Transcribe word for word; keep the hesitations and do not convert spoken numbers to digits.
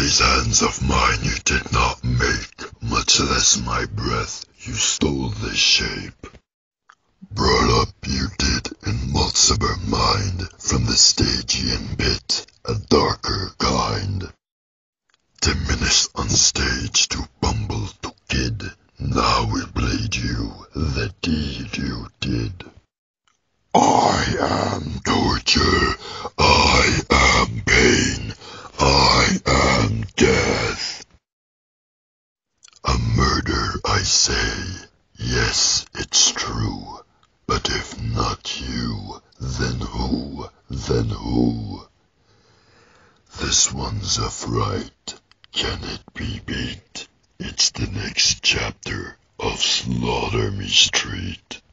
These hands of mine you did not make, much less my breath, you stole this shape. Brought up you did in Mulciber mind, from the Stygian bit, a darker kind. Diminished on stage to bumble to kid, now we blade you, the deed you did. I am torture, I am pain, I am death. A murder, I say, yes, it's true, but if not you, then who, then who? This one's a fright, can it be beat? It's the next chapter of Slaughter Me Street.